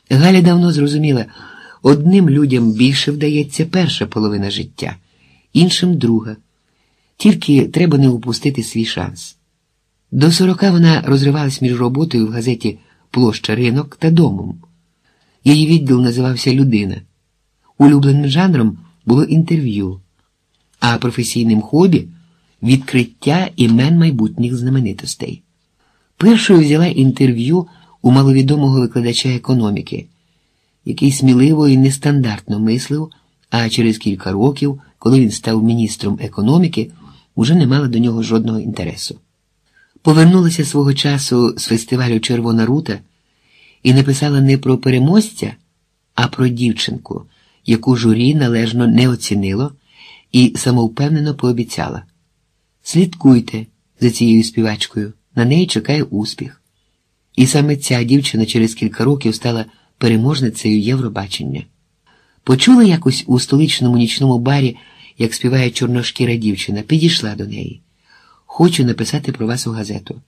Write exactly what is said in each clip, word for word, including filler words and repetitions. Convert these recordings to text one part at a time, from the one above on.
Галя давно зрозуміла, одним людям більше вдається перша половина життя, іншим друга. Тільки треба не упустити свій шанс. До сорока вона розривалась між роботою в газеті «Площа Ринок» та домом. Її відділ називався «Людина». Улюбленим жанром було інтерв'ю, а професійним хобі – відкриття імен майбутніх знаменитостей. Першою взяла інтерв'ю у маловідомого викладача економіки, який сміливо і нестандартно мислив, а через кілька років, коли він став міністром економіки, уже не мала до нього жодного інтересу. Повернулася свого часу з фестивалю «Червона рута» і написала не про переможця, а про дівчинку, яку журі належно не оцінило і самовпевнено пообіцяла: слідкуйте за цією співачкою, на неї чекає успіх. І саме ця дівчина через кілька років стала переможницею Євробачення. Почула якось у столичному нічному барі, як співає чорношкіра дівчина, підійшла до неї. Хочу написати про вас у газету.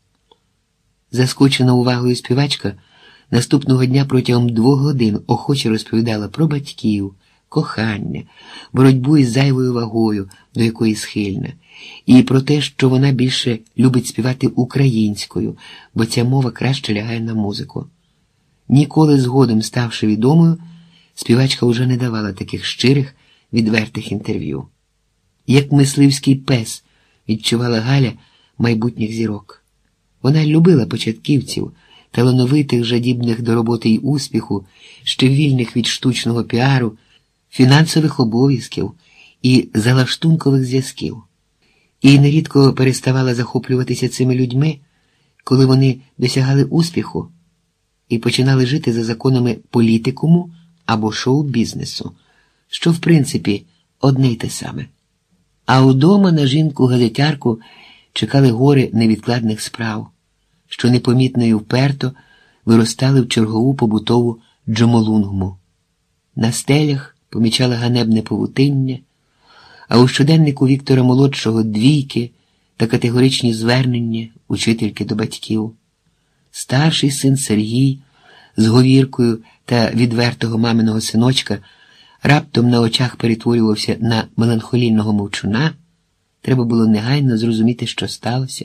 Заскочена увагою співачка наступного дня протягом двох годин охоче розповідала про батьків, кохання, боротьбу із зайвою вагою, до якої схильна, і про те, що вона більше любить співати українською, бо ця мова краще лягає на музику. Ніколи згодом ставши відомою, співачка уже не давала таких щирих, відвертих інтерв'ю. Як мисливський пес відчувала Галя майбутніх зірок. Вона любила початківців, талановитих, жадібних до роботи й успіху, ще вільних від штучного піару, фінансових обов'язків і залаштункових зв'язків. І нерідко переставала захоплюватися цими людьми, коли вони досягали успіху і починали жити за законами політикуму або шоу-бізнесу, що в принципі одне й те саме. А удома на жінку-газетярку чекали гори невідкладних справ, що непомітно і вперто виростали в чергову побутову джомолунгму. На стелях помічала ганебне павутиння, а у щоденнику Віктора Молодшого двійки та категоричні звернення учительки до батьків. Старший син Сергій з говіркою та відвертого маминого синочка раптом на очах перетворювався на меланхолійного мовчуна, треба було негайно зрозуміти, що сталося.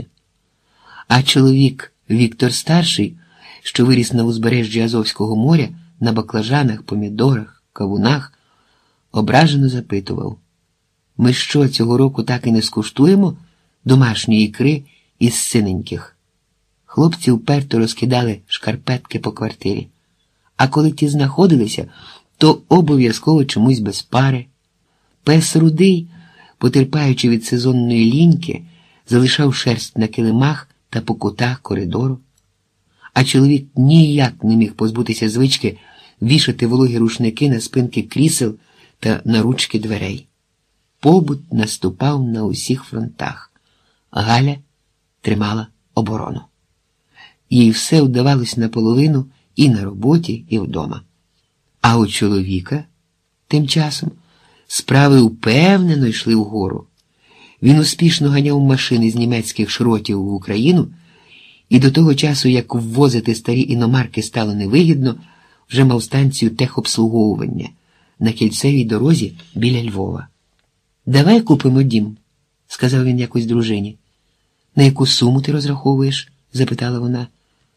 А чоловік Віктор Старший, що виріс на узбережжі Азовського моря, на баклажанах, помідорах, кавунах, ображено запитував: «Ми що, цього року так і не скуштуємо домашньої ікри із синеньких?» Хлопці вперто розкидали шкарпетки по квартирі, а коли ті знаходилися, то обов'язково чомусь без пари. Пес Рудий, потерпаючи від сезонної ліньки, залишав шерсть на килимах та по кутах коридору, а чоловік ніяк не міг позбутися звички вішати вологі рушники на спинки крісел та на ручки дверей. Побут наступав на усіх фронтах, а Галя тримала оборону. Їй все вдавалось наполовину і на роботі, і вдома. А у чоловіка, тим часом, справи впевнено йшли вгору. Він успішно ганяв машини з німецьких шротів в Україну, і до того часу, як ввозити старі іномарки стало невигідно, вже мав станцію техобслуговування на кільцевій дорозі біля Львова. «Давай купимо дім», – сказав він якось дружині. «На яку суму ти розраховуєш?» – запитала вона.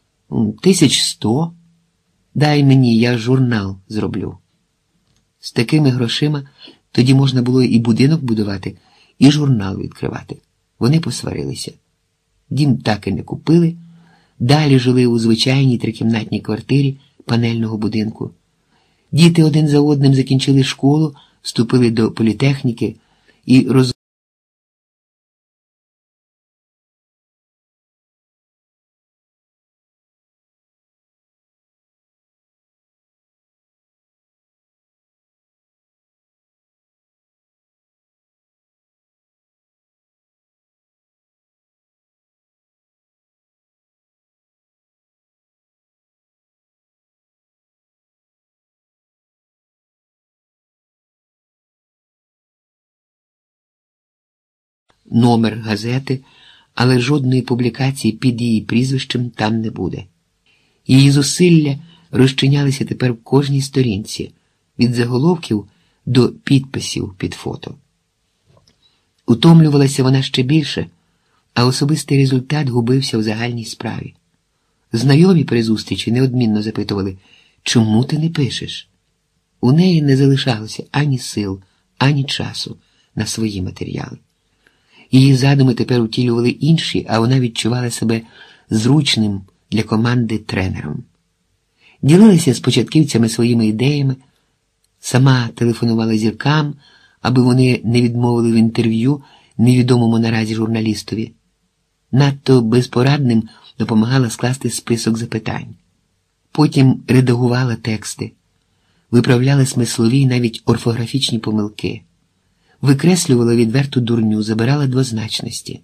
«Тисяч сто. Дай мені, я журнал зроблю». З такими грошима тоді можна було і будинок будувати, і журнал відкривати. Вони посварилися. Дім так і не купили, далі жили у звичайній трикімнатній квартирі панельного будинку. Діти один за одним закінчили школу, вступили до політехніки і роз... номер газети, але жодної публікації під її прізвищем там не буде. Її зусилля розчинялися тепер в кожній сторінці, від заголовків до підписів під фото. Утомлювалася вона ще більше, а особистий результат губився в загальній справі. Знайомі при зустрічі неодмінно запитували, чому ти не пишеш? У неї не залишалося ані сил, ані часу на свої матеріали. Її задуми тепер утілювали інші, а вона відчувала себе зручним для команди тренером. Ділилася з початківцями своїми ідеями, сама телефонувала зіркам, аби вони не відмовили в інтерв'ю невідомому наразі журналістові. Надто безпорадним допомагала скласти список запитань. Потім редагувала тексти, виправляла смислові й навіть орфографічні помилки, викреслювала відверту дурню, забирала двозначності.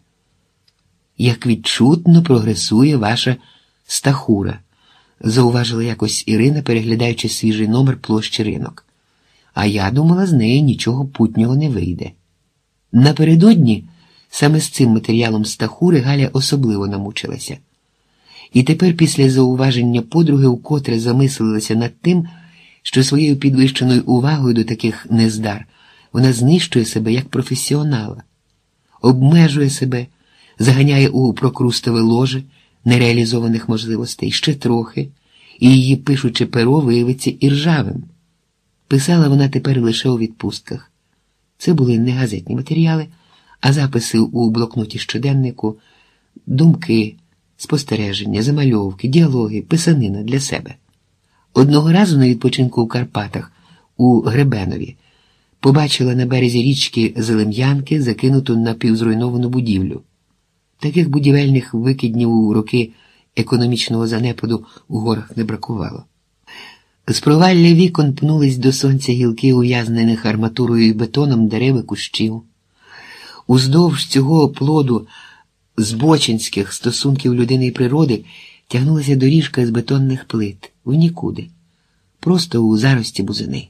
«Як відчутно прогресує ваша стахура», зауважила якось Ірина, переглядаючи свіжий номер «Площі ринок». А я думала, з неї нічого путнього не вийде. Напередодні саме з цим матеріалом стахури Галя особливо намучилася. І тепер після зауваження подруги вкотре замислилася над тим, що своєю підвищеною увагою до таких нездар вона знищує себе як професіонала, обмежує себе, заганяє у прокрустове ложе нереалізованих можливостей ще трохи, і її пишуче перо виявиться іржавим. Писала вона тепер лише у відпустках. Це були не газетні матеріали, а записи у блокноті щоденнику, думки, спостереження, замальовки, діалоги, писанина для себе. Одного разу на відпочинку у Карпатах, у Гребенові, побачила на березі річки Зелем'янки закинуту напівзруйновану будівлю. Таких будівельних викиднів у роки економічного занепаду у горах не бракувало. З провалля вікон пнулись до сонця гілки ув'язнених арматурою і бетоном дереви кущів. Уздовж цього плоду збочинських стосунків людини і природи тягнулася доріжка з бетонних плит в нікуди, просто у зарості бузини.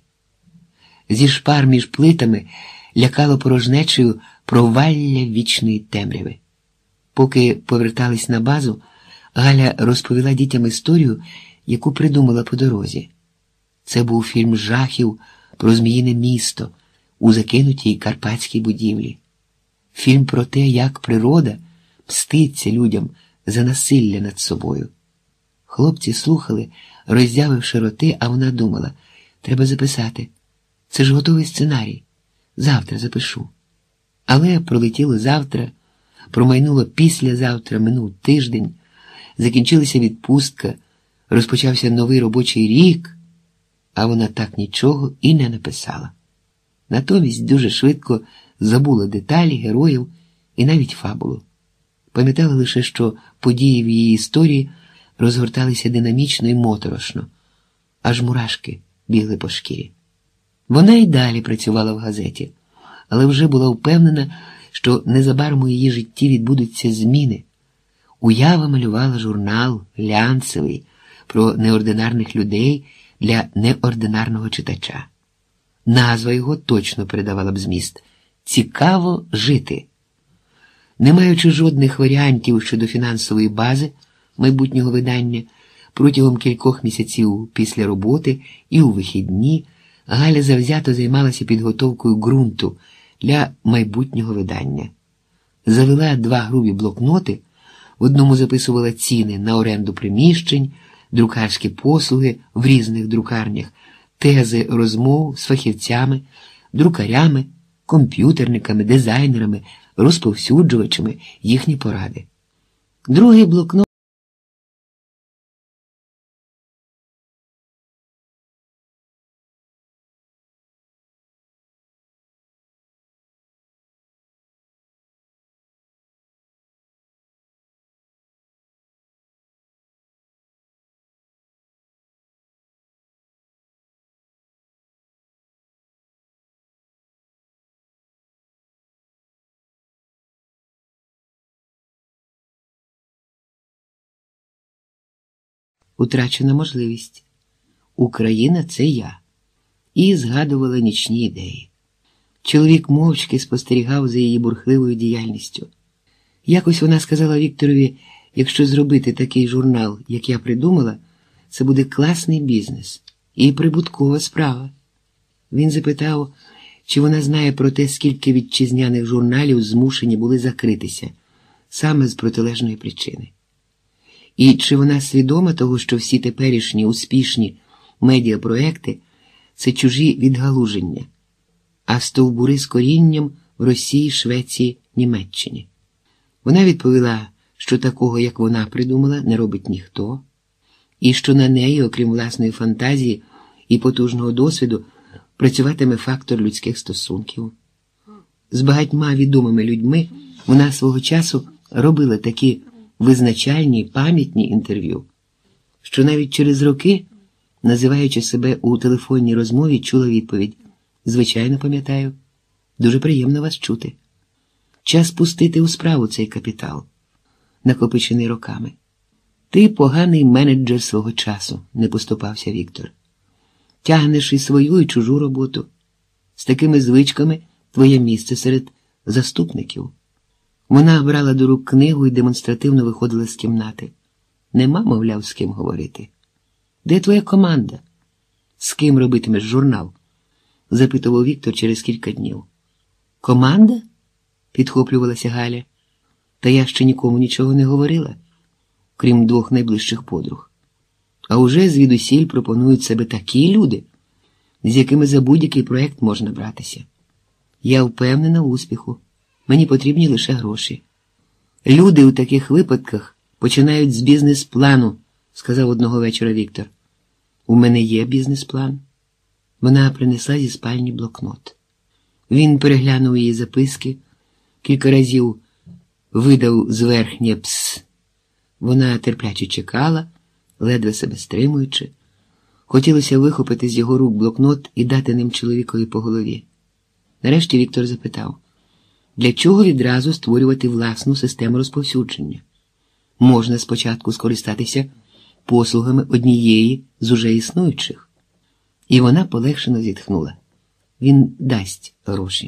Зі шпар між плитами лякало порожнечею провалля вічної темряви. Поки повертались на базу, Галя розповіла дітям історію, яку придумала по дорозі. Це був фільм жахів про зміїне місто у закинутій карпатській будівлі. Фільм про те, як природа мститься людям за насилля над собою. Хлопці слухали, роззявивши роти, а вона думала, треба записати. Це ж готовий сценарій. Завтра запишу. Але пролетіло завтра, промайнуло післязавтра, минув тиждень, закінчилася відпустка, розпочався новий робочий рік, а вона так нічого і не написала. Натомість дуже швидко забула деталі, героїв і навіть фабулу. Пам'ятала лише, що події в її історії розгорталися динамічно і моторошно, аж мурашки бігли по шкірі. Вона й далі працювала в газеті, але вже була впевнена, що незабаром у її житті відбудуться зміни. Уява малювала журнал глянцевий про неординарних людей для неординарного читача. Назва його точно передавала б зміст «Цікаво жити». Не маючи жодних варіантів щодо фінансової бази майбутнього видання, протягом кількох місяців після роботи і у вихідні Галя завзято займалася підготовкою ґрунту для майбутнього видання. Завела два грубі блокноти, в одному записувала ціни на оренду приміщень, друкарські послуги в різних друкарнях, тези розмов з фахівцями, друкарями, комп'ютерниками, дизайнерами, розповсюджувачами їхні поради. Другий блокнот «Утрачена можливість. Україна – це я». І згадувала нічні ідеї. Чоловік мовчки спостерігав за її бурхливою діяльністю. Якось вона сказала Вікторові, якщо зробити такий журнал, як я придумала, це буде класний бізнес і прибуткова справа. Він запитав, чи вона знає про те, скільки вітчизняних журналів змушені були закритися, саме з протилежної причини. І чи вона свідома того, що всі теперішні успішні медіапроекти – це чужі відгалуження, а стовбури з корінням в Росії, Швеції, Німеччині. Вона відповіла, що такого, як вона придумала, не робить ніхто, і що на неї, окрім власної фантазії і потужного досвіду, працюватиме фактор людських стосунків. З багатьма відомими людьми вона свого часу робила такі визначальні, пам'ятні інтерв'ю, що навіть через роки, називаючи себе у телефонній розмові, чула відповідь: «Звичайно, пам'ятаю. Дуже приємно вас чути. Час пустити у справу цей капітал, накопичений роками». «Ти поганий менеджер свого часу», – не поступався Віктор. «Тягнеш і свою, і чужу роботу. З такими звичками твоє місце серед заступників». Вона брала до рук книгу і демонстративно виходила з кімнати. «Нема, мовляв, з ким говорити». «Де твоя команда? З ким робитимеш журнал?» – запитував Віктор через кілька днів. «Команда?» – підхоплювалася Галя. «Та я ще нікому нічого не говорила, крім двох найближчих подруг. А уже звідусіль пропонують себе такі люди, з якими за будь-який проєкт можна братися. Я впевнена в успіху. Мені потрібні лише гроші. Люди у таких випадках починають з бізнес-плану», – сказав одного вечора Віктор. «У мене є бізнес-план». Вона принесла зі спальні блокнот. Він переглянув її записки, кілька разів видав зверхнє «пс». Вона терпляче чекала, ледве себе стримуючи. Хотілося вихопити з його рук блокнот і дати ним чоловікові по голові. Нарешті Віктор запитав: «Для чого відразу створювати власну систему розповсюдження? Можна спочатку скористатися послугами однієї з уже існуючих». І вона полегшено зітхнула. Він дасть гроші.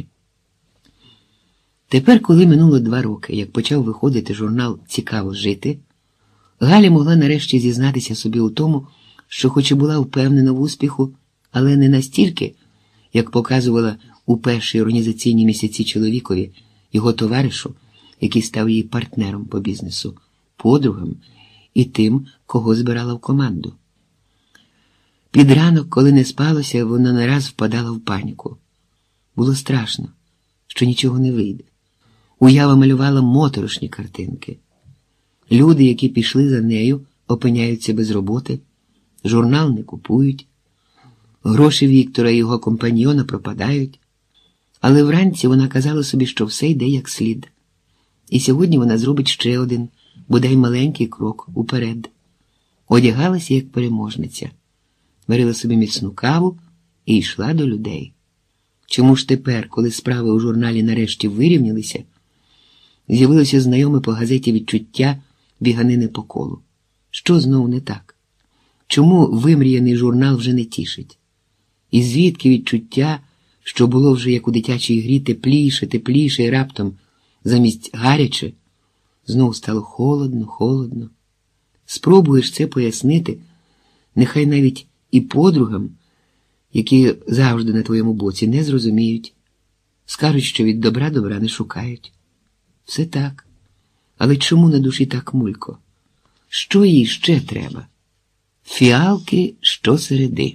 Тепер, коли минуло два роки, як почав виходити журнал «Цікаво жити», Галя могла нарешті зізнатися собі у тому, що хоч і була впевнена в успіху, але не настільки, як показувала у перші організаційні місяці чоловікові, його товаришу, який став її партнером по бізнесу, подругам і тим, кого збирала в команду. Під ранок, коли не спалося, вона нараз впадала в паніку. Було страшно, що нічого не вийде. Уява малювала моторошні картинки. Люди, які пішли за нею, опиняються без роботи, журнал не купують, гроші Віктора і його компаньйона пропадають. Але вранці вона казала собі, що все йде як слід. І сьогодні вона зробить ще один, бодай маленький крок уперед. Одягалася як переможниця, варила собі міцну каву і йшла до людей. Чому ж тепер, коли справи у журналі нарешті вирівнялися, з'явилося знайоме по газеті відчуття біганини по колу? Що знову не так? Чому вимріяний журнал вже не тішить? І звідки відчуття, що було вже як у дитячій грі тепліше, тепліше і раптом, замість гаряче, знову стало холодно, холодно? Спробуєш це пояснити, нехай навіть і подругам, які завжди на твоєму боці, не зрозуміють. Скажуть, що від добра добра не шукають. Все так. Але чому на душі так мулько? Що їй ще треба? Фіалки щосереди.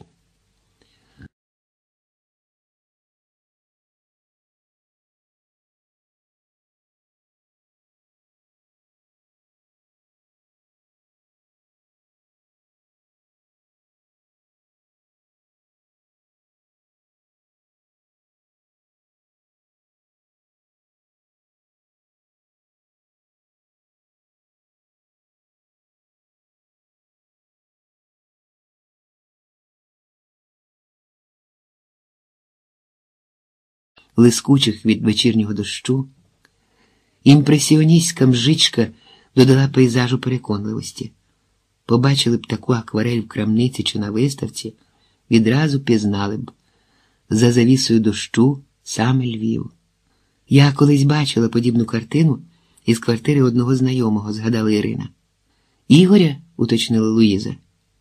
Лискучих від вечірнього дощу, імпресіоністська мжичка додала пейзажу переконливості. Побачили б таку акварель в крамниці чи на виставці, відразу пізнали б. За завісою дощу саме Львів. Я колись бачила подібну картину із квартири одного знайомого, згадала Ірина. Ігоря, уточнила Луїза.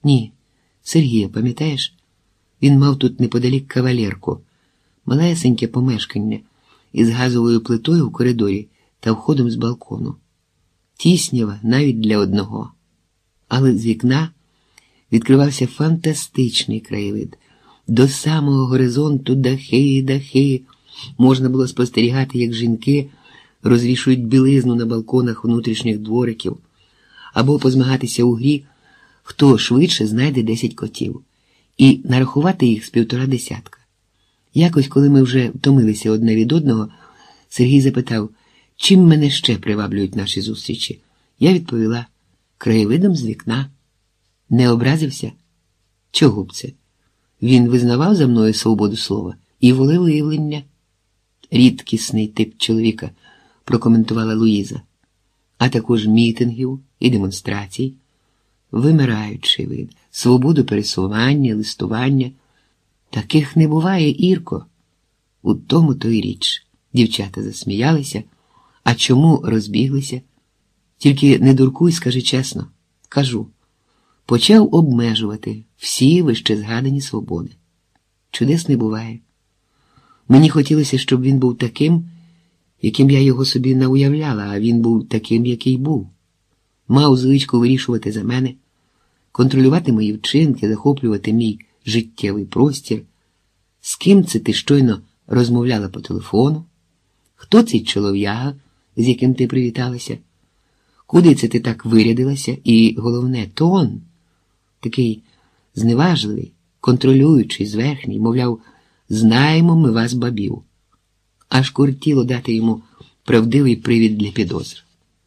Ні, Сергія, пам'ятаєш? Він мав тут неподалік кавалерку, малесеньке помешкання із газовою плитою в коридорі та входом з балкону. Тіснява навіть для одного. Але з вікна відкривався фантастичний краєвид. До самого горизонту дахи, дахи. Можна було спостерігати, як жінки розвішують білизну на балконах внутрішніх двориків, або позмагатися у грі, хто швидше знайде десять котів, і нарахувати їх з півтора десятка. Якось, коли ми вже втомилися одне від одного, Сергій запитав, чим мене ще приваблюють наші зустрічі. Я відповіла, краєвидом з вікна. Не образився? Чого б це? Він визнавав за мною свободу слова і волевиявлення. Рідкісний тип чоловіка, прокоментувала Луїза, а також мітингів і демонстрацій. Вимираючий вид, свободу пересування, листування. Таких не буває, Ірко. У тому то й річ. Дівчата засміялися. А чому розбіглися? Тільки не дуркуй, скажи чесно. Кажу. Почав обмежувати всі вище згадані свободи. Чудес не буває. Мені хотілося, щоб він був таким, яким я його собі не уявляла, а він був таким, який був. Мав звичку вирішувати за мене, контролювати мої вчинки, захоплювати мій життєвий простір. З ким це ти щойно розмовляла по телефону? Хто цей чолов'яга, з яким ти привіталася? Куди це ти так вирядилася? І, головне, тон, такий зневажливий, контролюючий, зверхній, мовляв, знаємо ми вас, бабів. Аж кортіло дати йому правдивий привід для підозр.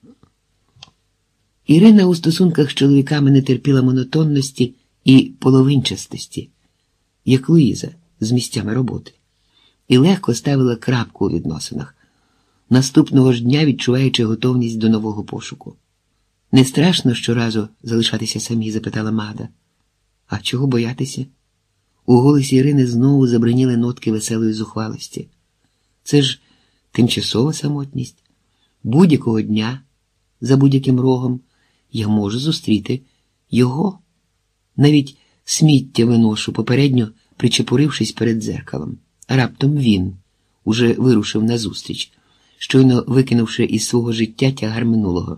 Ірина у стосунках з чоловіками не терпіла монотонності і половинчастості, як Луїза з місцями роботи, і легко ставила крапку у відносинах, наступного ж дня відчуваючи готовність до нового пошуку. Не страшно щоразу залишатися самі, запитала Магда. А чого боятися? У голосі Ірини знову забриніли нотки веселої зухвалості. Це ж тимчасова самотність. Будь-якого дня, за будь-яким рогом, я можу зустріти його. Навіть сміття виношу, попередньо причепурившись перед дзеркалом. А раптом він уже вирушив назустріч, щойно викинувши із свого життя тягар минулого.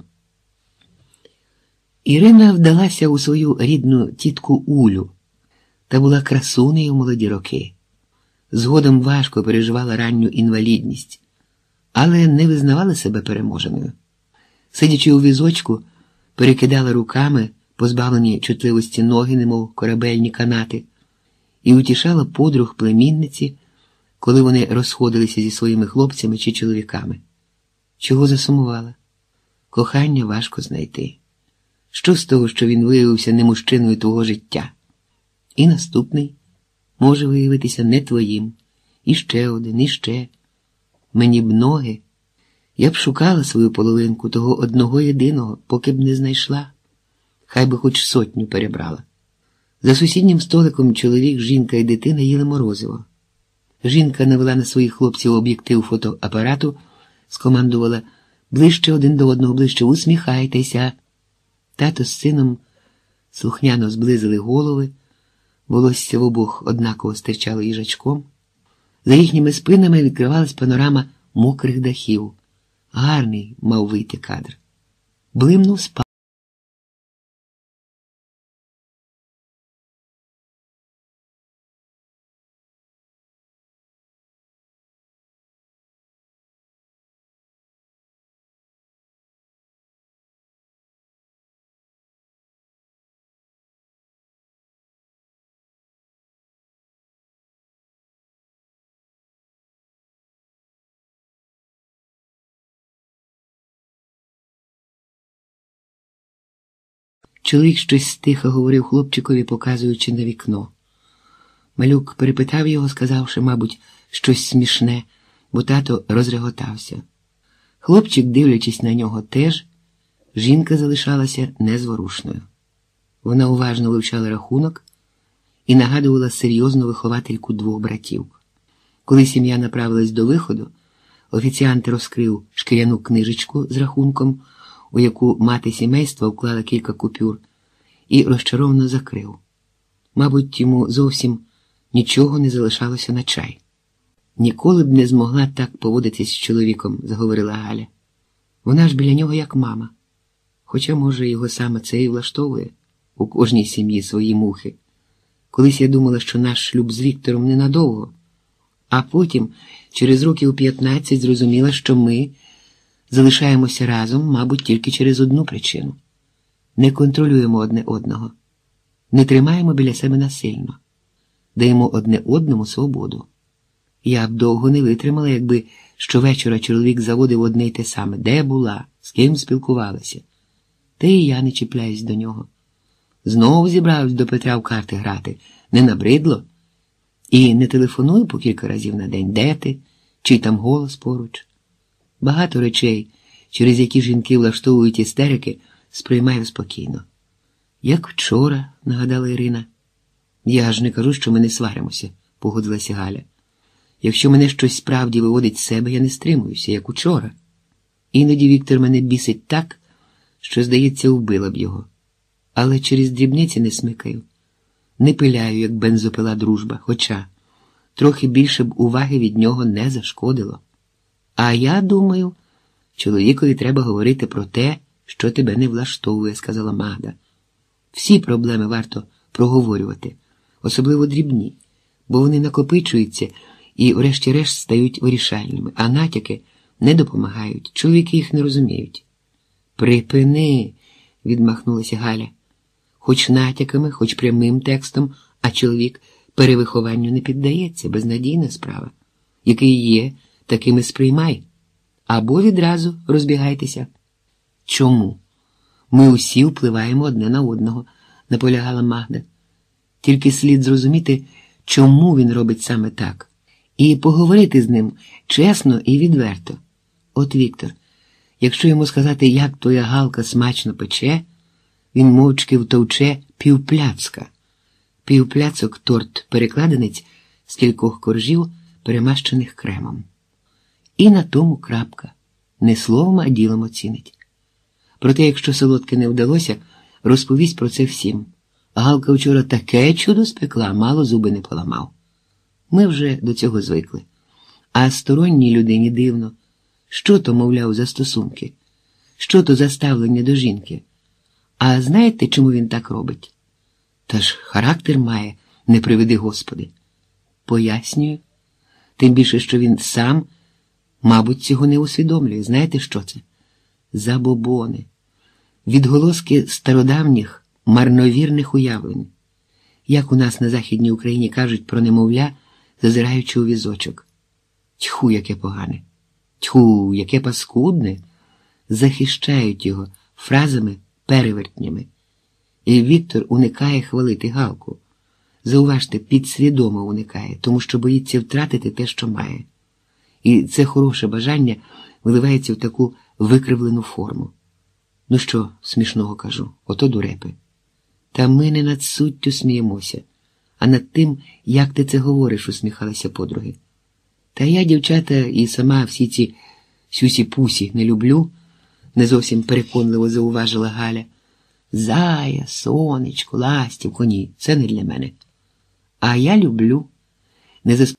Ірина вдалася у свою рідну тітку Улю та була красунею в молоді роки. Згодом важко переживала ранню інвалідність, але не визнавала себе переможеною. Сидячи у візочку, перекидала руками позбавлені чутливості ноги, немов корабельні канати, і утішала подруг племінниці, коли вони розходилися зі своїми хлопцями чи чоловіками. Чого засумувала? Кохання важко знайти. Що з того, що він виявився не мужчиною твого життя? І наступний може виявитися не твоїм. І ще один, і ще. Мені б ноги. Я б шукала свою половинку, того одного єдиного, поки б не знайшла. Хай би хоч сотню перебрала. За сусіднім столиком чоловік, жінка і дитина їли морозиво. Жінка навела на своїх хлопців об'єктив фотоапарату, скомандувала «Ближче один до одного, ближче, усміхайтеся». Тато з сином слухняно зблизили голови, волосся в обох однаково стирчало їжачком. За їхніми спинами відкривалась панорама мокрих дахів. Гарний мав вийти кадр. Блимнув спа. Чоловік щось стихо говорив хлопчикові, показуючи на вікно. Малюк перепитав його, сказавши, мабуть, щось смішне, бо тато розреготався. Хлопчик, дивлячись на нього теж, жінка залишалася незворушною. Вона уважно вивчала рахунок і нагадувала серйозну виховательку двох братів. Коли сім'я направилась до виходу, офіціант розкрив шкіряну книжечку з рахунком, у яку мати сімейства вклала кілька купюр, і розчаровано закрив. Мабуть, йому зовсім нічого не залишалося на чай. «Ніколи б не змогла так поводитись з чоловіком», – заговорила Галя. «Вона ж біля нього як мама. Хоча, може, його саме це і влаштовує. У кожній сім'ї свої мухи. Колись я думала, що наш шлюб з Віктором ненадовго, а потім, через років п'ятнадцять, зрозуміла, що ми залишаємося разом, мабуть, тільки через одну причину. Не контролюємо одне одного, не тримаємо біля себе насильно, даємо одне одному свободу. Я б довго не витримала, якби щовечора чоловік заводив одне й те саме. Де була, з ким спілкувалася. Та і я не чіпляюсь до нього. Знову зібрався до Петра в карти грати. Не набридло? І не телефоную по кілька разів на день. Де ти? Чий там голос поруч? Багато речей, через які жінки влаштовують істерики, сприймаю спокійно. Як вчора, нагадала Ірина. Я ж не кажу, що ми не сваримося, погодилася Галя. Якщо мене щось справді виводить з себе, я не стримуюся, як учора. Іноді Віктор мене бісить так, що, здається, вбила б його. Але через дрібниці не смикаю. Не пиляю, як бензопила дружба, хоча трохи більше б уваги від нього не зашкодило. А я думаю, чоловікові треба говорити про те, що тебе не влаштовує, сказала Магда. Всі проблеми варто проговорювати, особливо дрібні, бо вони накопичуються і врешті-решт стають вирішальними, а натяки не допомагають, чоловіки їх не розуміють. Припини, відмахнулася Галя. Хоч натяками, хоч прямим текстом, а чоловік перевихованню не піддається, безнадійна справа. Який є, такими сприймай. Або відразу розбігайтеся. Чому? Ми усі впливаємо одне на одного, наполягала Магда. Тільки слід зрозуміти, чому він робить саме так. І поговорити з ним чесно і відверто. От Віктор, якщо йому сказати, як твоя Галка смачно пече, він мовчки втовче півпляцка. Півпляцок торт-перекладинець з кількох коржів, перемащених кремом. І на тому крапка. Не словом, а ділом оцінить. Проте, якщо солодке не вдалося, розповість про це всім. Галка вчора таке чудо спекла, мало зуби не поламав. Ми вже до цього звикли. А сторонній людині дивно. Що то, мовляв, за стосунки? Що то за ставлення до жінки? А знаєте, чому він так робить? Та ж характер має, не приведи Господи. Пояснюю. Тим більше, що він сам, мабуть, цього не усвідомлює. Знаєте, що це? Забобони. Відголоски стародавніх, марновірних уявлень. Як у нас на Західній Україні кажуть про немовля, зазираючи у візочок. Тьху, яке погане. Тьху, яке паскудне. Захищають його фразами-перевертнями. І Віктор уникає хвалити Галку. Зауважте, підсвідомо уникає, тому що боїться втратити те, що має. І це хороше бажання виливається в таку викривлену форму. Ну що, смішного кажу, ото дурепи. Та ми не над суттю сміємося, а над тим, як ти це говориш, усміхалися подруги. Та я, дівчата, і сама всі ці сюсі-пусі не люблю, не зовсім переконливо зауважила Галя. Зая, сонечко, ластівко, ні, це не для мене. А я люблю. Не засп...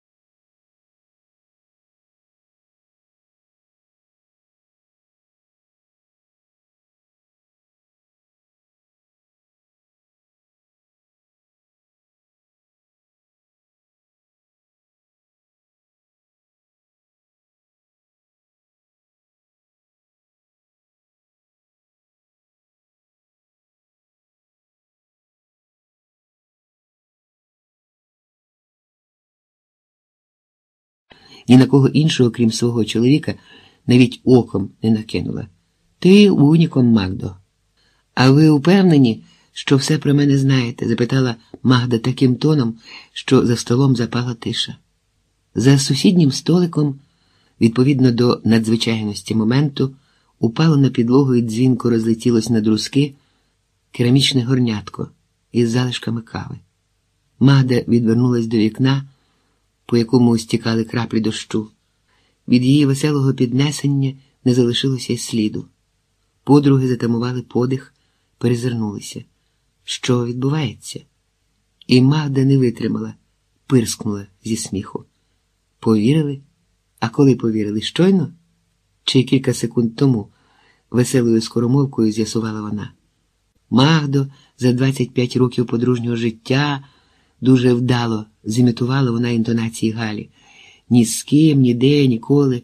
Ні на кого іншого, крім свого чоловіка, навіть оком не накинула. Ти уніком, Магдо. А ви упевнені, що все про мене знаєте? Запитала Магда таким тоном, що за столом запала тиша. За сусіднім столиком, відповідно до надзвичайності моменту, упало на підлогу і дзвінко розлетілось на друзки керамічне горнятко із залишками кави. Магда відвернулась до вікна, по якому стікали краплі дощу. Від її веселого піднесення не залишилося й сліду. Подруги затамували подих, перезирнулися. що відбувається. І Магда не витримала, пирскнула зі сміху. Повірили? А коли повірили? Щойно? Чи кілька секунд тому? Веселою скоромовкою з'ясувала вона. Магдо, за двадцять п'ять років подружнього життя дуже вдало зімітувала вона інтонації Галі. Ні з ким, ніде, ніколи.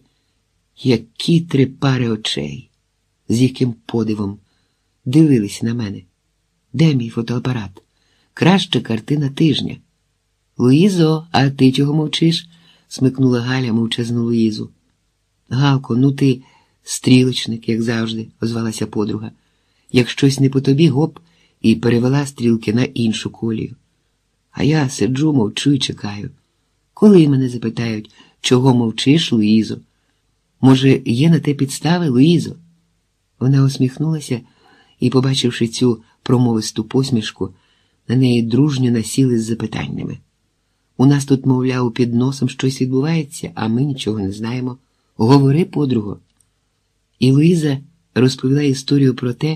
Які три пари очей, з яким подивом дивились на мене. Де мій фотоапарат? Краща картина тижня. Луїзо, а ти чого мовчиш? Смикнула Галя мовчазну Луїзу. Галко, ну ти стрілочник, як завжди, озвалася подруга. Як щось не по тобі, гоп, і перевела стрілки на іншу колію. А я сиджу, мовчу і чекаю. Коли мене запитають, чого мовчиш, Луїзо? Може, є на те підстави, Луїзо? Вона усміхнулася і, побачивши цю промовисту посмішку, на неї дружньо насіли з запитаннями. У нас тут, мовляв, під носом щось відбувається, а ми нічого не знаємо. Говори, подруго. І Луїза розповіла історію про те,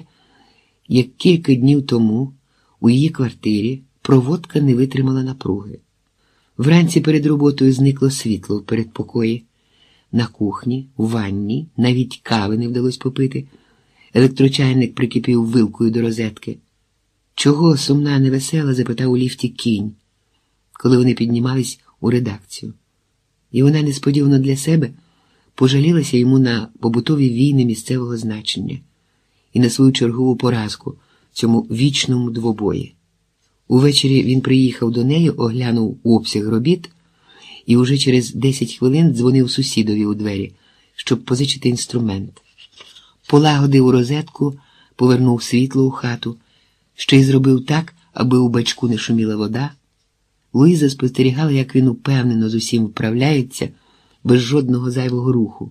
як кілька днів тому у її квартирі проводка не витримала напруги. Вранці перед роботою зникло світло в передпокої. На кухні, у ванні, навіть кави не вдалося попити. Електрочайник прикипів вилкою до розетки. Чого сумна, невесела, запитав у ліфті кінь, коли вони піднімались у редакцію. І вона несподівано для себе пожалілася йому на побутові війни місцевого значення і на свою чергову поразку в цьому вічному двобої. Увечері він приїхав до неї, оглянув обсяг робіт і уже через десять хвилин дзвонив сусідові у двері, щоб позичити інструмент. Полагодив у розетку, повернув світло у хату, ще й зробив так, аби у бачку не шуміла вода. Луїза спостерігала, як він упевнено з усім вправляється, без жодного зайвого руху.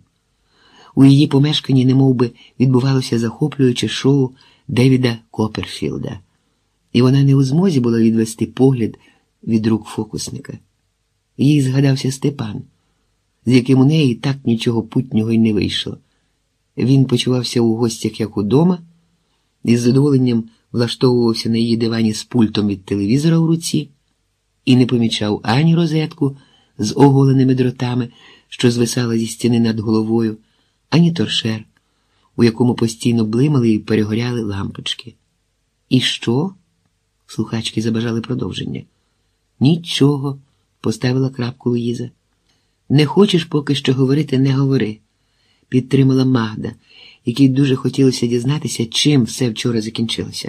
У її помешканні немовби відбувалося захоплююче шоу Девіда Копперфілда, і вона не у змозі була відвести погляд від рук фокусника. Їй згадався Степан, з яким у неї так нічого путнього й не вийшло. Він почувався у гостях як удома, і з задоволенням влаштовувався на її дивані з пультом від телевізора в руці і не помічав ані розетку з оголеними дротами, що звисала зі стіни над головою, ані торшер, у якому постійно блимали і перегоряли лампочки. «І що?» – слухачки забажали продовження. «Нічого», – поставила крапку Луїза. «Не хочеш поки що говорити – не говори», – підтримала Магда, якій дуже хотілося дізнатися, чим все вчора закінчилося.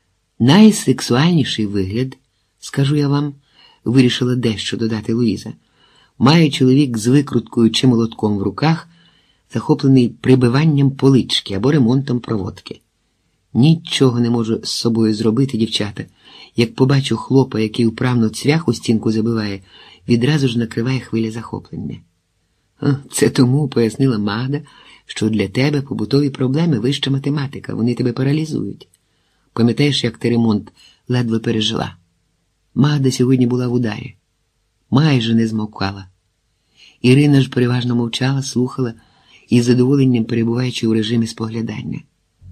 «Найсексуальніший вигляд, скажу я вам», – вирішила дещо додати Луїза, має чоловік з викруткою чи молотком в руках, захоплений прибиванням полички або ремонтом проводки. Нічого не можу з собою зробити, дівчата. Як побачу хлопа, який вправно цвях у стінку забиває, відразу ж накриває хвиля захоплення. Це тому, пояснила Магда, що для тебе побутові проблеми вища математика, вони тебе паралізують. Пам'ятаєш, як ти ремонт ледве пережила? Магда сьогодні була в ударі. Майже не змовкала. Ірина ж переважно мовчала, слухала, із задоволенням перебуваючи у режимі споглядання.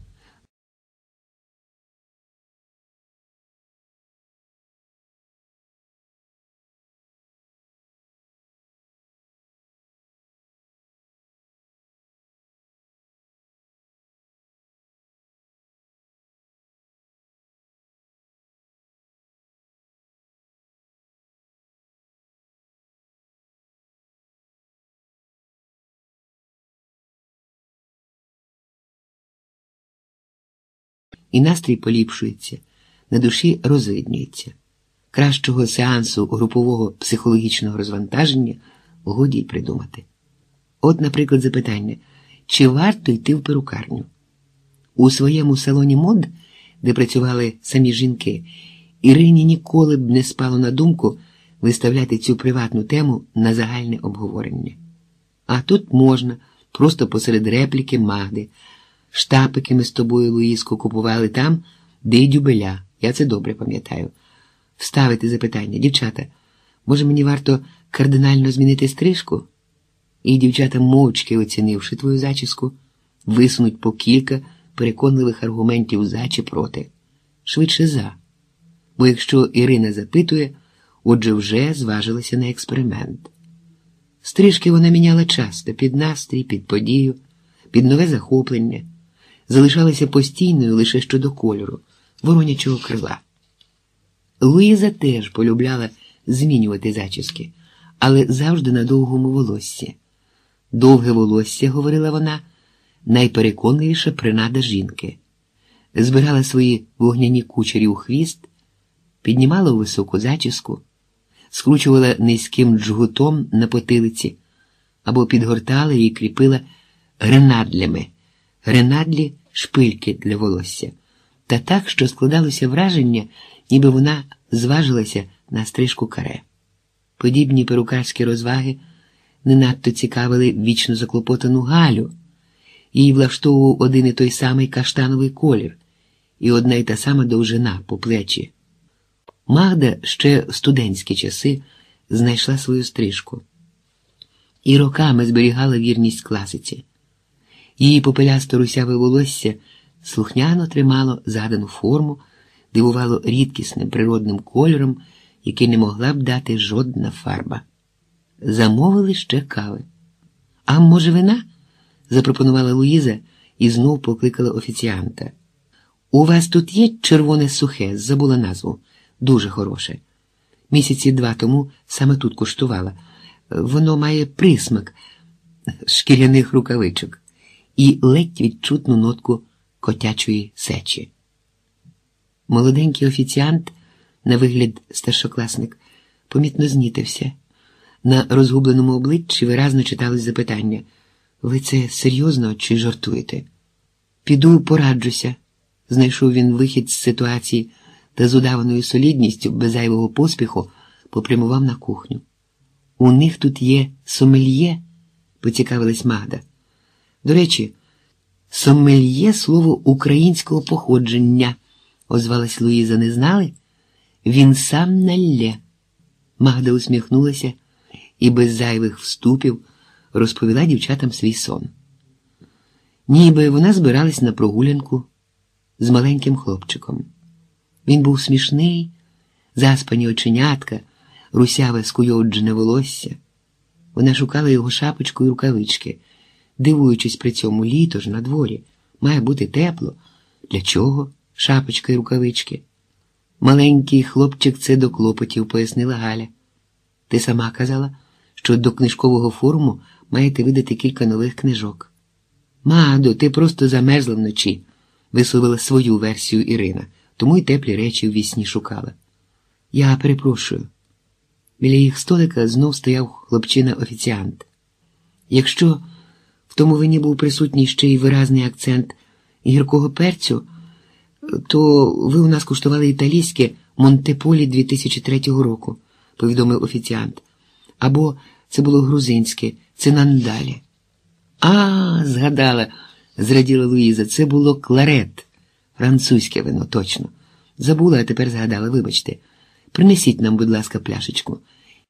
І настрій поліпшується, на душі розвиднюється. Кращого сеансу групового психологічного розвантаження годі й придумати. От, наприклад, запитання, чи варто йти в перукарню? У своєму салоні мод, де працювали самі жінки, Ірині ніколи б не спало на думку виставляти цю приватну тему на загальне обговорення. А тут можна, просто посеред репліки Магди. Штапики ми з тобою, Луїзко, купували там, де й дюбеля, я це добре пам'ятаю. Вставити запитання, дівчата, може мені варто кардинально змінити стрижку? І дівчата, мовчки оцінивши твою зачіску, висунуть по кілька переконливих аргументів за чи проти. Швидше за. бо якщо Ірина запитує, отже вже зважилася на експеримент. Стрижки вона міняла часто, під настрій, під подію, під нове захоплення, залишалася постійною лише щодо кольору, воронячого крила. Луїза теж полюбляла змінювати зачіски, але завжди на довгому волоссі. Довге волосся, говорила вона, найпереконливіша принада жінки. Збирала свої вогняні кучері у хвіст, піднімала у високу зачіску, скручувала низьким джгутом на потилиці або підгортала і кріпила гренадлями, гренадлі – шпильки для волосся, та так, що складалося враження, ніби вона зважилася на стрижку каре. Подібні перукарські розваги не надто цікавили вічно заклопотану Галю. Їй влаштовував один і той самий каштановий колір і одна й та сама довжина по плечі. Магда ще в студентські часи знайшла свою стрижку і роками зберігала вірність класиці. Її попелясто русяве волосся слухняно тримало задану форму, дивувало рідкісним природним кольором, який не могла б дати жодна фарба. Замовили ще кави. «А може вина?» – запропонувала Луїза і знов покликала офіціанта. «У вас тут є червоне сухе?» – забула назву. «Дуже хороше. Місяці два тому саме тут куштувала. Воно має присмак шкіряних рукавичок і ледь відчутну нотку котячої сечі». Молоденький офіціант, на вигляд старшокласник, помітно знітився. На розгубленому обличчі виразно читалось запитання: «Ви це серйозно чи жартуєте?» «Піду пораджуся», – знайшов він вихід з ситуації та з удаваною солідністю, без зайвого поспіху, попрямував на кухню. «У них тут є сомельє?» – поцікавилась Магда. «До речі, сомельє – слово українського походження», – озвалась Луїза. «Не знали? Він сам налє». Магда усміхнулася і без зайвих вступів розповіла дівчатам свій сон. Ніби вона збиралась на прогулянку з маленьким хлопчиком. Він був смішний, заспані оченятка, русяве скуйовджене волосся. Вона шукала його шапочку і рукавички, дивуючись при цьому: літо ж на дворі, має бути тепло. Для чого шапочка і рукавички? «Маленький хлопчик – це до клопотів», – пояснила Галя. «Ти сама казала, що до книжкового форуму маєте видати кілька нових книжок». «Мадо, ти просто замерзла вночі», – висловила свою версію Ірина, тому й теплі речі ввісні шукала. «Я перепрошую». Біля їх столика знов стояв хлопчина-офіціант. Якщо в тому вині був присутній ще й виразний акцент гіркого перцю, то ви у нас куштували італійське Монтеполі дві тисячі третього року, повідомив офіціант. Або це було грузинське, це нандалі. А, згадала, зраділа Луїза, це було кларет, французьке вино, точно. Забула, а тепер згадала, вибачте. Принесіть нам, будь ласка, пляшечку.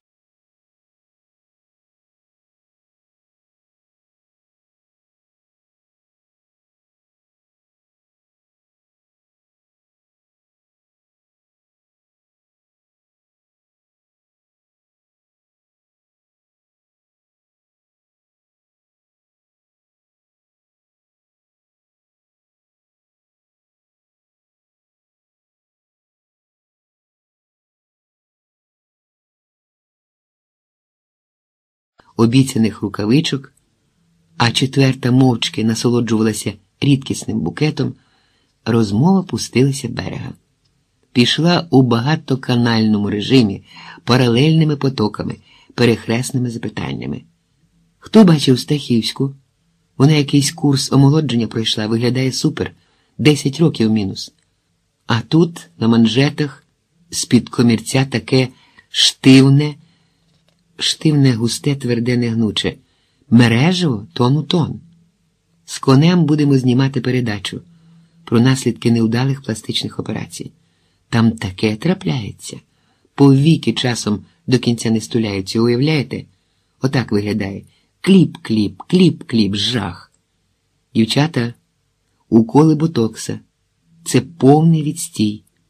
Обіцяних рукавичок, а четверта мовчки насолоджувалася рідкісним букетом, розмова пустилася берега. Пішла у багатоканальному режимі, паралельними потоками, перехресними запитаннями. Хто бачив Стахівську? Вона якийсь курс омолодження пройшла, виглядає супер, десять років мінус. А тут, на манжетах, з-під комірця таке штивне, штивне, густе, тверде, негнуче. Мережево тон у тон. З конем будемо знімати передачу про наслідки невдалих пластичних операцій. Там таке трапляється. Повіки часом до кінця не стуляються, уявляєте? Отак виглядає. Кліп-кліп, кліп-кліп, жах. Дівчата, уколи ботокса. Це повний відстій.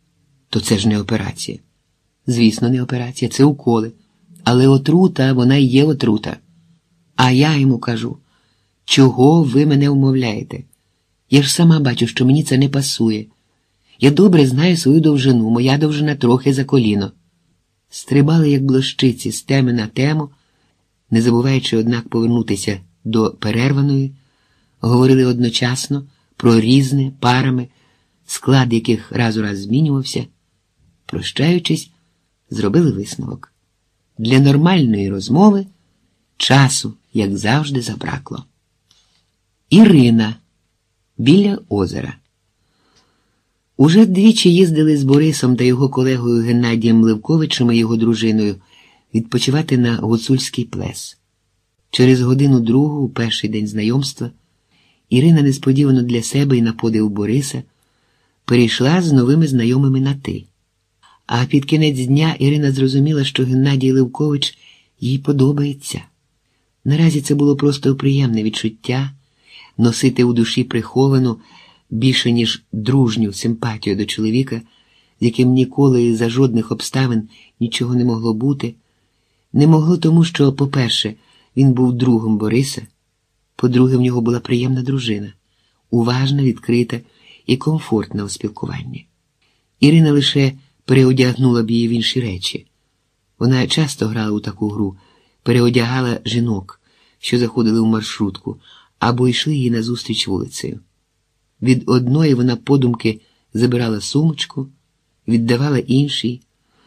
то це ж не операція. Звісно, не операція, це уколи. Але отрута, вона і є отрута. А я йому кажу, чого ви мене умовляєте? Я ж сама бачу, що мені це не пасує. Я добре знаю свою довжину, моя довжина трохи за коліно. Стрибали, як блощиці, з теми на тему, не забуваючи, однак, повернутися до перерваної, говорили одночасно про різне, парами, склад яких раз у раз змінювався. Прощаючись, зробили висновок. Для нормальної розмови часу, як завжди, забракло. Ірина. Біля озера. Уже двічі їздили з Борисом та його колегою Геннадієм Левковичем і його дружиною відпочивати на Гуцульський плес. Через годину-другу, у перший день знайомства, Ірина несподівано для себе і на подив Бориса перейшла з новими знайомими на «ти». А під кінець дня Ірина зрозуміла, що Геннадій Левкович їй подобається. Наразі це було просто приємне відчуття носити у душі приховану, більше ніж дружню симпатію до чоловіка, з яким ніколи і за жодних обставин нічого не могло бути. Не могло тому, що, по-перше, він був другом Бориса, по-друге, в нього була приємна дружина, уважна, відкрита і комфортна у спілкуванні. Ірина лише переодягнула б її в інші речі. Вона часто грала у таку гру, переодягала жінок, що заходили в маршрутку, або йшли їй назустріч вулицею. Від одної вона подумки забирала сумочку, віддавала іншій,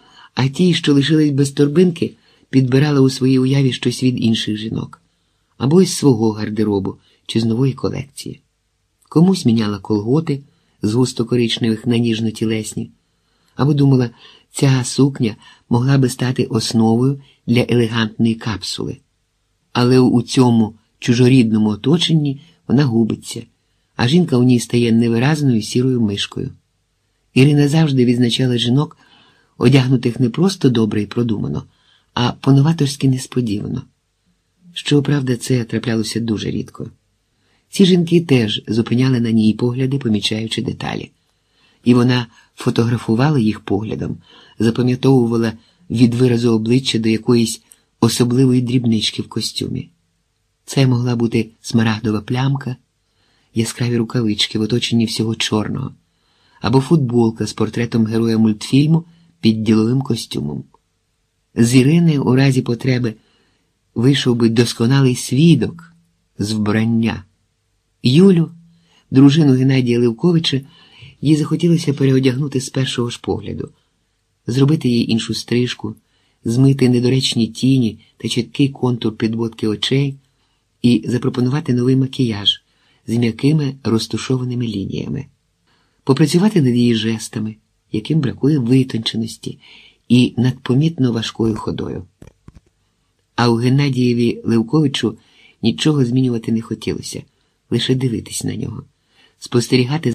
а ті, що лишились без торбинки, підбирала у своїй уяві щось від інших жінок, або із свого гардеробу чи з нової колекції. Комусь міняла колготи з густо-коричневих на ніжно-тілесні, або думала, ця сукня могла би стати основою для елегантної капсули. Але у цьому чужорідному оточенні вона губиться, а жінка у ній стає невиразною сірою мишкою. Ірина завжди відзначала жінок, одягнутих не просто добре і продумано, а по-новаторськи несподівано. Щоправда, це траплялося дуже рідко. Ці жінки теж зупиняли на ній погляди, помічаючи деталі. І вона фотографувала їх поглядом, запам'ятовувала від виразу обличчя до якоїсь особливої дрібнички в костюмі. Це могла бути смарагдова плямка, яскраві рукавички в оточенні всього чорного, або футболка з портретом героя мультфільму під діловим костюмом. З Ірини у разі потреби вийшов би досконалий свідок з вбрання. Юлю, дружину Геннадія Левковича, їй захотілося переодягнути з першого ж погляду, зробити їй іншу стрижку, змити недоречні тіні та чіткий контур підводки очей і запропонувати новий макіяж з м'якими розтушованими лініями, попрацювати над її жестами, яким бракує витонченості, і над помітно важкою ходою. А у Геннадієві Левковичу нічого змінювати не хотілося, лише дивитись на нього, спостерігати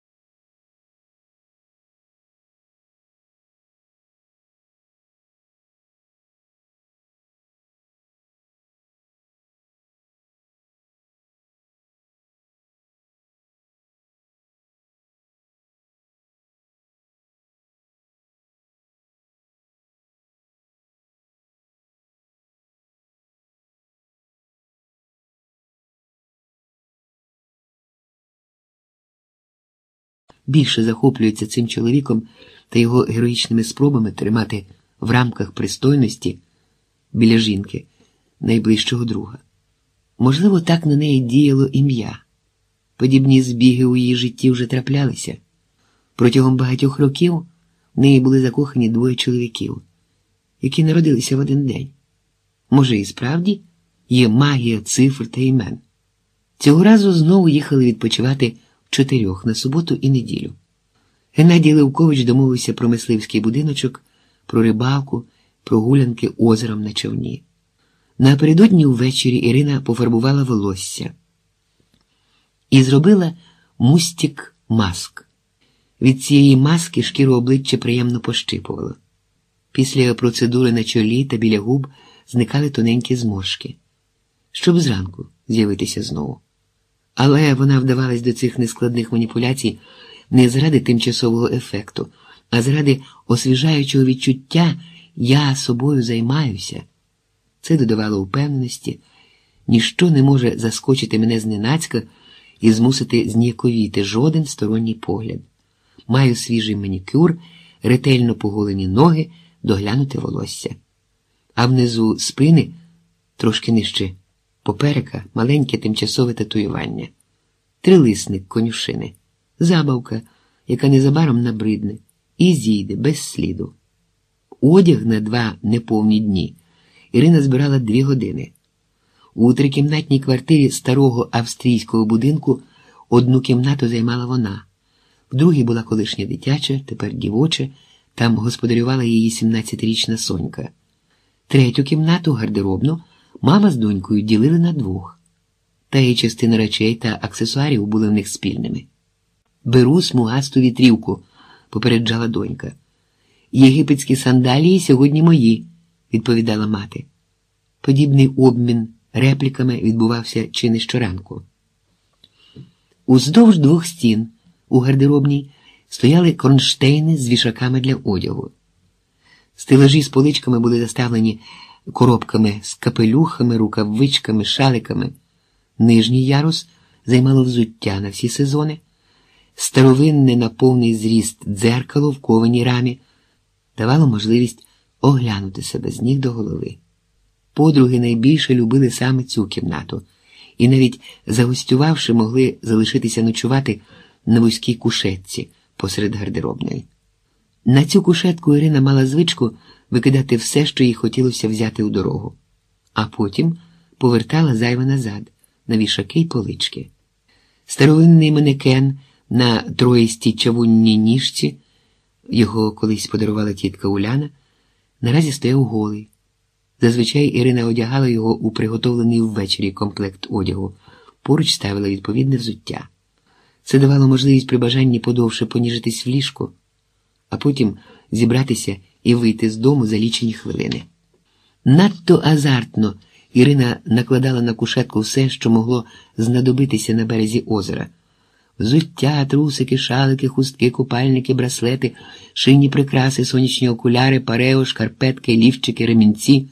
більше захоплюється цим чоловіком та його героїчними спробами тримати в рамках пристойності біля жінки найближчого друга. Можливо, так на неї діяло ім'я. Подібні збіги у її житті вже траплялися. Протягом багатьох років в неї були закохані двоє чоловіків, які народилися в один день. Може, і справді є магія цифр та імен. Цього разу знову їхали відпочивати чотирьох на суботу і неділю. Геннадій Левкович домовився про мисливський будиночок, про рибалку, прогулянки озером на човні. Напередодні ввечері Ірина пофарбувала волосся і зробила мустік-маск. Від цієї маски шкіру обличчя приємно пощипувало. Після процедури на чолі та біля губ зникали тоненькі зморшки, щоб зранку з'явитися знову. Але вона вдавалась до цих нескладних маніпуляцій не заради тимчасового ефекту, а заради освіжаючого відчуття «я собою займаюся». Це додавало впевненості, ніщо не може заскочити мене зненацька і змусити зніяковіти жоден сторонній погляд. Маю свіжий манікюр, ретельно поголені ноги, доглянуте волосся. А внизу спини, трошки нижче поперека, маленьке тимчасове татуювання. Трилисник конюшини. Забавка, яка незабаром набридне і зійде без сліду. Одяг на два неповні дні Ірина збирала дві години. У трикімнатній квартирі старого австрійського будинку одну кімнату займала вона. В другій була колишня дитяча, тепер дівоча, там господарювала її сімнадцятирічна Сонька. Третю кімнату, гардеробну, мама з донькою ділили на двох. Та й частина речей та аксесуарів були в них спільними. «Беру смугасту вітрівку», – попереджала донька. «Єгипетські сандалії сьогодні мої», – відповідала мати. Подібний обмін репліками відбувався чи не щоранку. Уздовж двох стін у гардеробній стояли кронштейни з вішаками для одягу. Стелажі з поличками були заставлені коробками з капелюхами, рукавичками, шаликами. Нижній ярус займало взуття на всі сезони. Старовинне на повний зріст дзеркало в кованій рамі давало можливість оглянути себе з ніг до голови. Подруги найбільше любили саме цю кімнату, і навіть загостювавши, могли залишитися ночувати на вузькій кушетці посеред гардеробної. На цю кушетку Ірина мала звичку викидати все, що їй хотілося взяти у дорогу, а потім повертала зайве назад, на вішаки й полички. Старовинний манекен на троїстій чавунній ніжці, його колись подарувала тітка Уляна, наразі стояв голий. Зазвичай Ірина одягала його у приготовлений ввечері комплект одягу, поруч ставила відповідне взуття. Це давало можливість при бажанні подовше поніжитись в ліжку, а потім зібратися і вийти з дому за лічені хвилини. Надто азартно Ірина накладала на кушетку все, що могло знадобитися на березі озера. Взуття, трусики, шалики, хустки, купальники, браслети, шийні прикраси, сонячні окуляри, парео, шкарпетки, ліфчики, ремінці.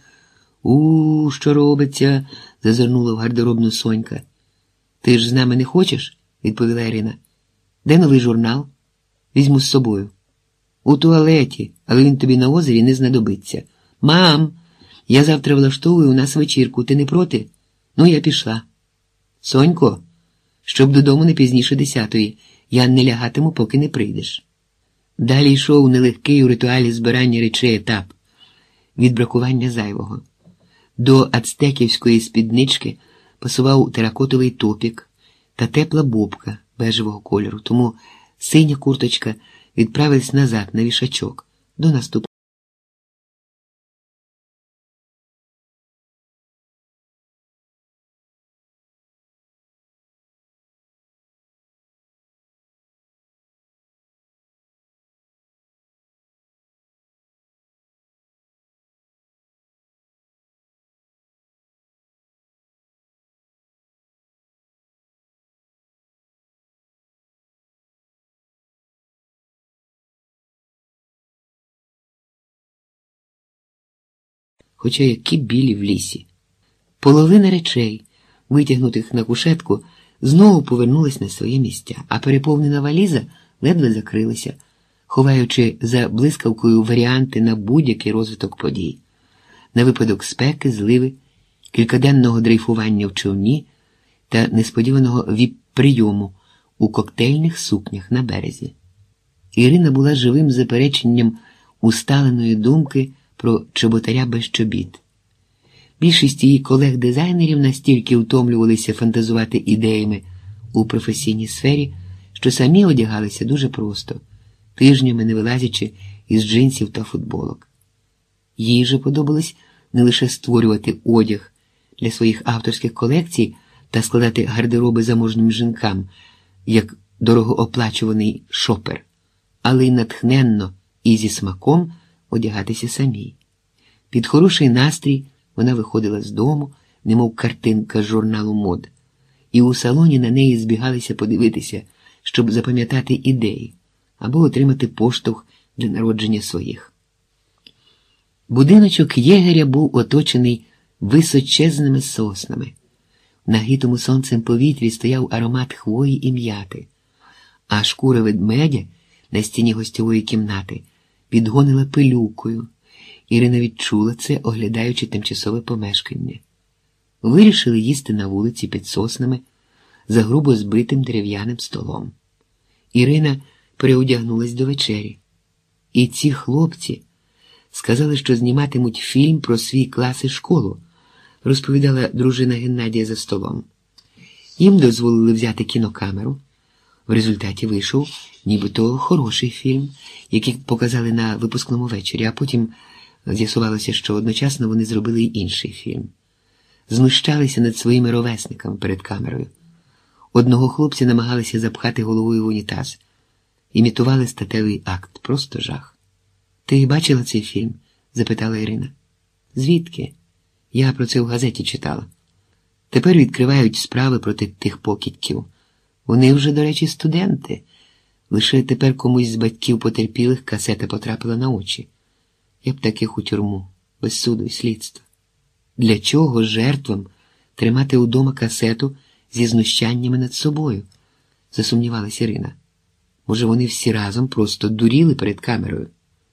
«У, що робиться?» – зазирнула в гардеробну Сонька. «Ти ж з нами не хочеш?» – відповіла Ірина. «Де новий журнал? Візьму з собою». «У туалеті, але він тобі на озері не знадобиться». «Мам, я завтра влаштовую у нас вечірку, ти не проти?» «Ну, я пішла». «Сонько, щоб додому не пізніше десятої, я не лягатиму, поки не прийдеш». Далі йшов нелегкий у ритуалі збирання речей етап від бракування зайвого. До ацтеківської спіднички пасував теракотовий топік та тепла бобка бежевого кольору, тому синя курточка відправилась назад на вішачок до наступного. Хоча які білі в лісі. Половина речей, витягнутих на кушетку, знову повернулась на свої місця, а переповнена валіза ледве закрилася, ховаючи за блискавкою варіанти на будь-який розвиток подій. На випадок спеки, зливи, кількаденного дрейфування в човні та несподіваного віп-прийому у коктейльних сукнях на березі. Ірина була живим запереченням усталеної думки про чоботаря без чобіт. Більшість її колег-дизайнерів настільки втомлювалися фантазувати ідеями у професійній сфері, що самі одягалися дуже просто, тижнями не вилазячи із джинсів та футболок. Їй же подобалось не лише створювати одяг для своїх авторських колекцій та складати гардероби заможним жінкам, як дорогооплачуваний шопер, але й натхненно і зі смаком одягатися самій. Під хороший настрій вона виходила з дому, немов картинка з журналу мод, і у салоні на неї збігалися подивитися, щоб запам'ятати ідеї або отримати поштовх для народження своїх. Будиночок єгеря був оточений височезними соснами. В нагрітому сонцем повітрі стояв аромат хвої і м'яти, а шкура ведмедя на стіні гостьової кімнати підгонила пилюкою. Ірина відчула це, оглядаючи тимчасове помешкання. Вирішили їсти на вулиці під соснами за грубо збитим дерев'яним столом. Ірина переодягнулась до вечері. І ці хлопці сказали, що зніматимуть фільм про свій клас і школу, розповідала дружина Геннадія за столом. Їм дозволили взяти кінокамеру. В результаті вийшов нібито хороший фільм, який показали на випускному вечорі, а потім з'ясувалося, що одночасно вони зробили й інший фільм. Знущалися над своїми ровесниками перед камерою. Одного хлопця намагалися запхати головою в унітаз. Імітували статевий акт. Просто жах. «Ти бачила цей фільм?» – запитала Ірина. «Звідки? Я про це в газеті читала. Тепер відкривають справи проти тих покидьків. Вони вже, до речі, студенти. Лише тепер комусь з батьків потерпілих касета потрапила на очі. Я б таких у тюрму, без суду і слідства. Для чого жертвам тримати удома касету зі знущаннями над собою?» – засумнівалась Ірина. «Може, вони всі разом просто дуріли перед камерою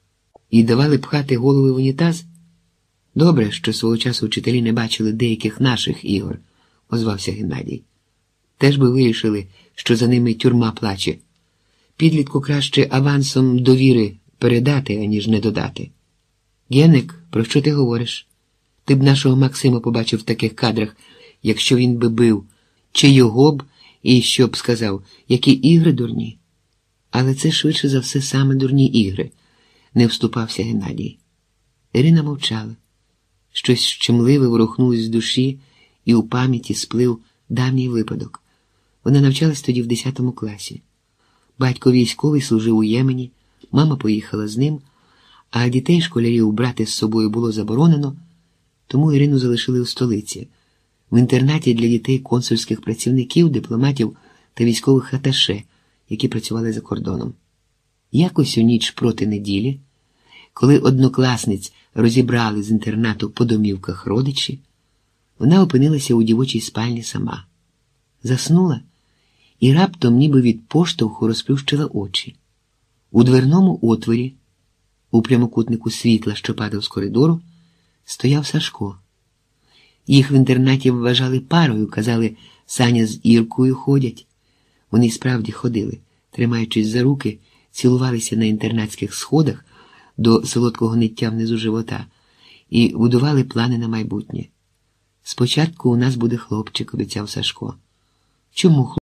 і давали пхати голови в унітаз? Добре, що свого часу вчителі не бачили деяких наших ігор», – озвався Геннадій. «Теж би вирішили, що за ними тюрма плаче. Підлітку краще авансом довіри передати, аніж не додати». «Генник, про що ти говориш? Ти б нашого Максима побачив в таких кадрах, якщо він би бив, чи його б, і що б сказав, які ігри дурні?» «Але це швидше за все саме дурні ігри», – не вступався Геннадій. Ірина мовчала. Щось щемливе ворухнулось з душі, і у пам'яті сплив давній випадок. Вона навчалась тоді в десятому класі. Батько військовий служив у Ємені, мама поїхала з ним, а дітей школярів брати з собою було заборонено, тому Ірину залишили у столиці, в інтернаті для дітей консульських працівників, дипломатів та військових аташе, які працювали за кордоном. Якось у ніч проти неділі, коли однокласниць розібрали з інтернату по домівках родичі, вона опинилася у дівочій спальні сама. Заснула і раптом ніби від поштовху розплющила очі. У дверному отворі, у прямокутнику світла, що падав з коридору, стояв Сашко. Їх в інтернаті вважали парою, казали, Саня з Іркою ходять. Вони й справді ходили, тримаючись за руки, цілувалися на інтернатських сходах до солодкого ниття внизу живота і будували плани на майбутнє. «Спочатку у нас буде хлопчик», – обіцяв Сашко. «Чому хлопчик?»